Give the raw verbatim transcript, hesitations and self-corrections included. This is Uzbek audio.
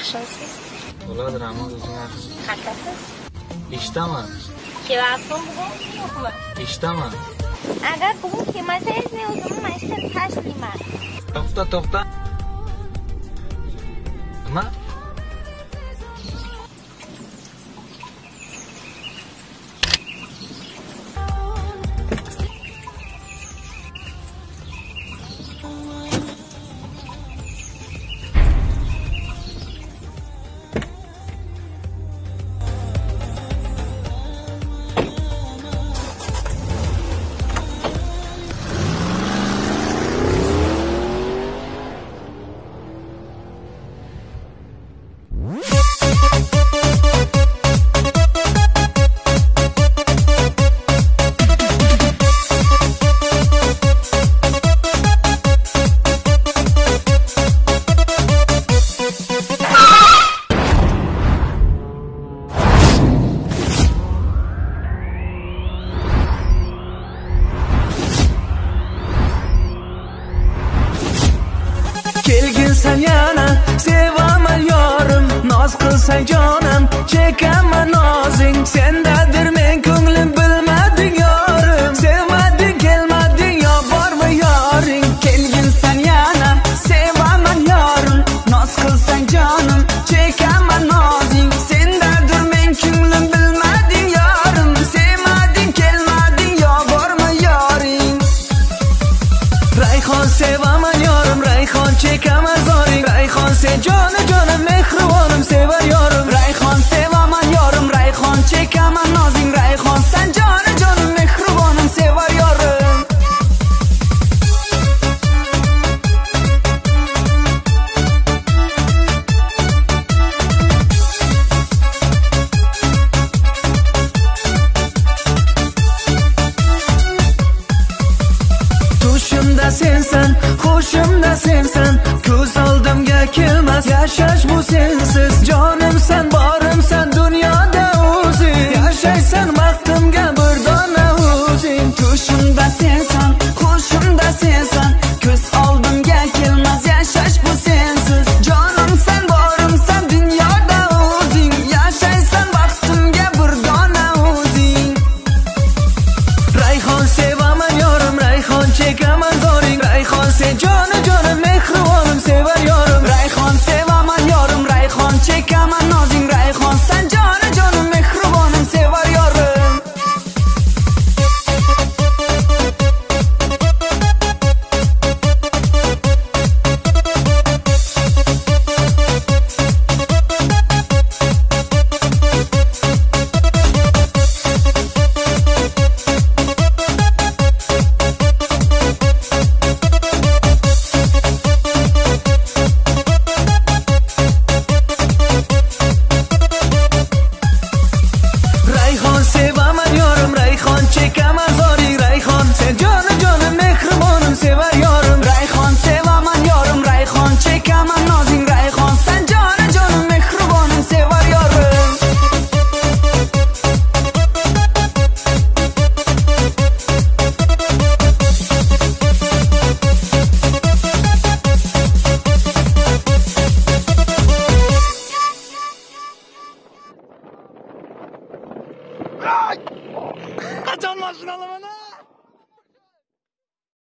Yaxshimisiz? Bo'ladi, Ramon, o'zing yaxshi. Qanaqasiz? Eshitaman. Kelasiz bugun yo'qmi? Eshitaman. Agar bugun kelmasangiz, men o'zimni mana shu yerga tashlayman. To'xta, to'xta. Nima? Kelginsan yana, sevaman yorim, noz qilsang jonim, chekaman nozing, sendadir men ko'nglim bilmading yorim, sevmading kelmading yo bormi yoring. Kelginsan yana, sevaman yorim, noz qilsang jonim, chekaman nozing, sendadir men ko'nglim bilmading yorim, sevmading kelmading yo bormi yoring. Rayhon sevaman yorim, Rayhon chekaman zoring, Rayhon sen joni jonim mehribonim sevar yorim. Rayhon sevaman yorim, Rayhon chekaman nozing, Rayhon sen joni jonim mehribonim sevar yorim. Tushimda sensan, xushimda sensan, ko'z oldimga kelmas yashash bu sensiz. Jonimsan, borimsan dunyoda o'zing, yashaysan baxtimga bir dona o'zing. Tushimda sensan, xushimda sensan, ko'z oldimga kelmas yashash bu sensiz. Jonimsan, borimsan dunyoda o'zing, yashaysan baxtimga bir dona o'zing. Rayhon sevaman yorim, Rayhon chekaman zoring, Rayhon sen joni jonim mehribonim sevar yorim. Rayhon sevaman yorim, Rayhon chekaman nozing, Rayhon sen joni jonim mehribonim sevar yorim. Rayhon sevaman yorim, Rayhon chekaman zoring, Rayhon sen joni jonim mehribonim sevar yorim. Rayhon sevaman yorim, Rayhon chekaman nozing, Rayhon sen joni jonim mehribonim sevar yorim. Qachon mashina olaman?